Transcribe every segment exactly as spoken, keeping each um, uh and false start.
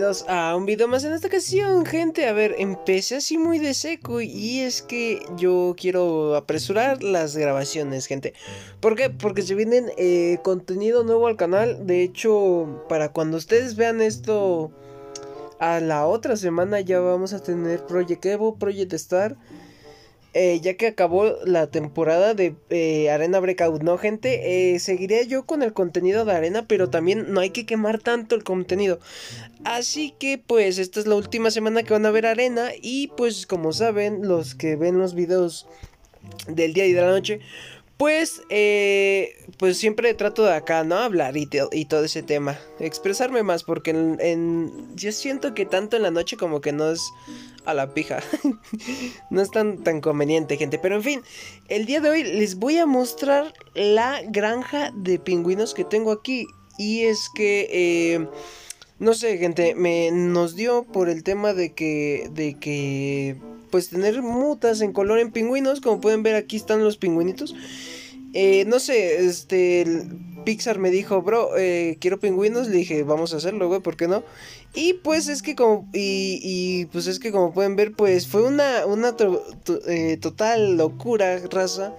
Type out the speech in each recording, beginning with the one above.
bienvenidos a un video más en esta ocasión, gente. A ver, empecé así muy de seco y es que yo quiero apresurar las grabaciones, gente. ¿Por qué? Porque se vienen eh, contenido nuevo al canal. De hecho, para cuando ustedes vean esto a la otra semana ya vamos a tener Project Evo, Project Star. Eh, ya que acabó la temporada de eh, Arena Breakout, ¿no, gente? Eh, seguiré yo con el contenido de Arena, pero también no hay que quemar tanto el contenido. Así que, pues, esta es la última semana que van a ver Arena. Y, pues, como saben, los que ven los videos del día y de la noche, pues, eh, pues siempre trato de acá, ¿no? Hablar y, te, y todo ese tema. Expresarme más, porque en, en, yo siento que tanto en la noche como que no es a la pija. No es tan, tan conveniente, gente. Pero en fin, el día de hoy les voy a mostrar la granja de pingüinos que tengo aquí. Y es que, eh, no sé, gente, me nos dio por el tema de que, de que, pues tener mutas en color en pingüinos. Como pueden ver, aquí están los pingüinitos. Eh, no sé, este, Pixar me dijo, bro, eh, quiero pingüinos. Le dije, vamos a hacerlo, güey, ¿por qué no? Y pues es que como, y, y pues es que como pueden ver, pues fue una, una to, to, eh, total locura, raza.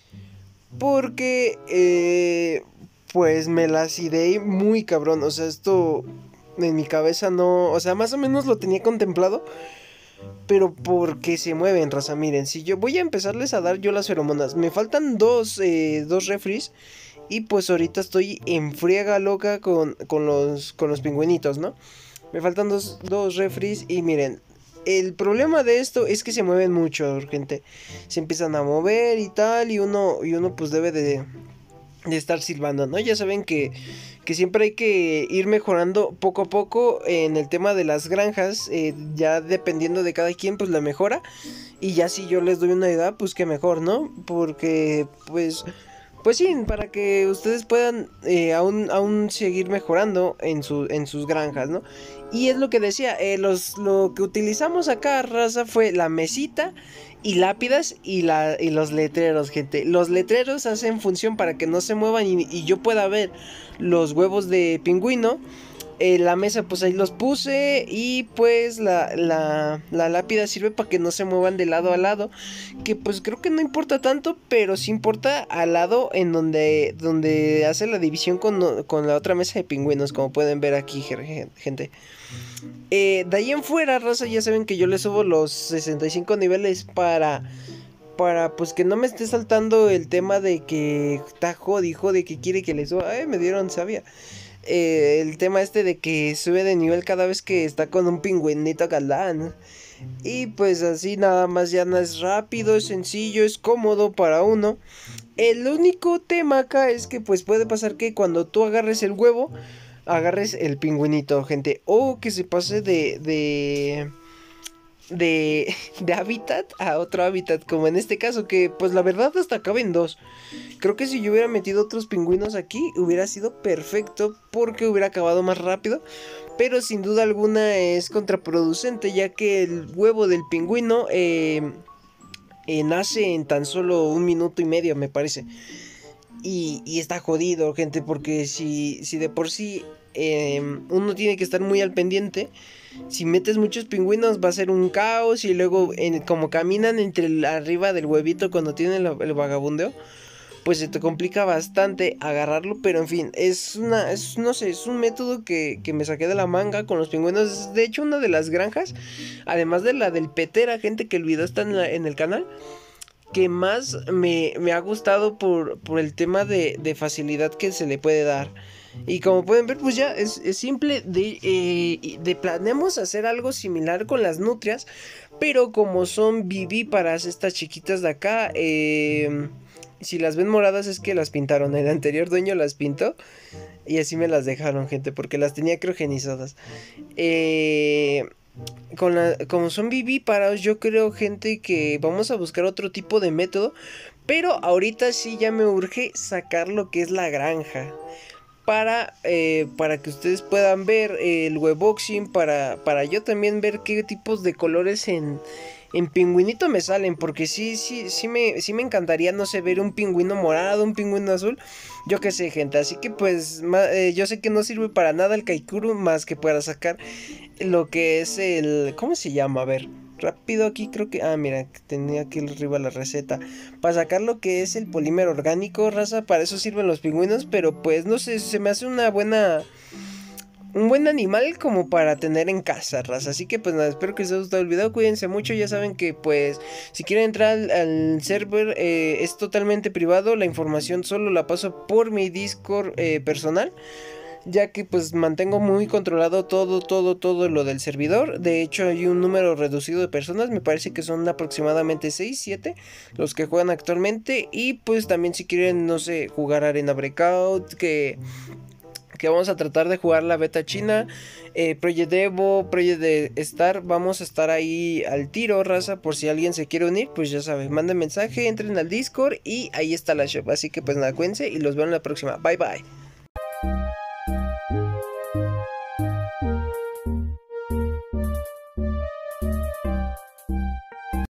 Porque, eh, pues me las ideé muy cabrón. O sea, esto en mi cabeza no, o sea, más o menos lo tenía contemplado. Pero porque se mueven, raza, miren. Si yo voy a empezarles a dar yo las feromonas. Me faltan dos, eh, dos refries. Y pues ahorita estoy en friega loca con, con, los, con los pingüinitos, ¿no? Me faltan dos, dos refries y miren. El problema de esto es que se mueven mucho, gente. Se empiezan a mover y tal. Y uno, y uno pues debe de, de estar silbando, ¿no? Ya saben que, que siempre hay que ir mejorando poco a poco en el tema de las granjas. Eh, ya dependiendo de cada quien, pues la mejora. Y ya si yo les doy una edad, pues que mejor, ¿no? Porque pues... Pues sí, para que ustedes puedan eh, aún, aún seguir mejorando en, su, en sus granjas, ¿no? Y es lo que decía, eh, los, lo que utilizamos acá, raza, fue la mesita y lápidas y, la, y los letreros, gente. Los letreros hacen función para que no se muevan y, y yo pueda ver los huevos de pingüino. Eh, la mesa pues ahí los puse y pues la, la, la lápida sirve para que no se muevan de lado a lado, que pues creo que no importa tanto, pero sí importa al lado en donde, donde hace la división con, con la otra mesa de pingüinos, como pueden ver aquí, gente. Eh, de ahí en fuera, raza, ya saben que yo le subo los sesenta y cinco niveles para... Para pues que no me esté saltando el tema de que está jodi, jodi, que quiere que le suba. Ay, me dieron sabia. Eh, el tema este de que sube de nivel cada vez que está con un pingüinito galán. Y pues así nada más ya no es rápido, es sencillo, es cómodo para uno. El único tema acá es que pues puede pasar que cuando tú agarres el huevo, agarres el pingüinito, gente. O que se pase de... de... De, de hábitat a otro hábitat, como en este caso, que pues la verdad hasta caben dos. Creo que si yo hubiera metido otros pingüinos aquí hubiera sido perfecto porque hubiera acabado más rápido. Pero sin duda alguna es contraproducente, ya que el huevo del pingüino eh, eh, nace en tan solo un minuto y medio, me parece. Y, y está jodido, gente, porque si, si de por sí eh, uno tiene que estar muy al pendiente. Si metes muchos pingüinos va a ser un caos. Y luego en, como caminan entre el, arriba del huevito cuando tienen el, el vagabundeo, pues se te complica bastante agarrarlo. Pero en fin, es una, es, no sé, es un método que, que me saqué de la manga con los pingüinos. Es de hecho una de las granjas, además de la del Petera, gente, que el video está en, la, en el canal, que más me, me ha gustado por, por el tema de, de facilidad que se le puede dar. Y como pueden ver, pues ya es, es simple de, eh, de planeamos hacer algo similar con las nutrias. Pero como son vivíparas estas chiquitas de acá, eh, si las ven moradas es que las pintaron. El anterior dueño las pintó y así me las dejaron, gente, porque las tenía criogenizadas. Eh... Con la, como son vivíparos, yo creo, gente, que vamos a buscar otro tipo de método. Pero ahorita sí ya me urge sacar lo que es la granja. Para, eh, para que ustedes puedan ver el webboxing. Para, para yo también ver qué tipos de colores en, En pingüinito me salen, porque sí, sí, sí me, sí me encantaría, no sé, ver un pingüino morado, un pingüino azul, yo qué sé, gente. Así que pues ma- eh, yo sé que no sirve para nada el Kaikuru más que para sacar lo que es el... ¿Cómo se llama? A ver, rápido aquí creo que... Ah, mira, tenía aquí arriba la receta. Para sacar lo que es el polímero orgánico, raza, para eso sirven los pingüinos, pero pues no sé, se me hace una buena... Un buen animal como para tener en casa, raza. Así que pues nada, espero que les haya gustado el video. Cuídense mucho. Ya saben que pues si quieren entrar al, al server eh, es totalmente privado. La información solo la paso por mi Discord eh, personal. Ya que pues mantengo muy controlado todo, todo, todo lo del servidor. De hecho hay un número reducido de personas. Me parece que son aproximadamente seis, siete los que juegan actualmente. Y pues también si quieren, no sé, jugar Arena Breakout. Que... que vamos a tratar de jugar la beta china, eh, Project Evo, Project de Star, vamos a estar ahí al tiro, raza, por si alguien se quiere unir, pues ya saben, manden mensaje, entren al Discord y ahí está la shop, así que pues nada, cuídense y los veo en la próxima, bye bye.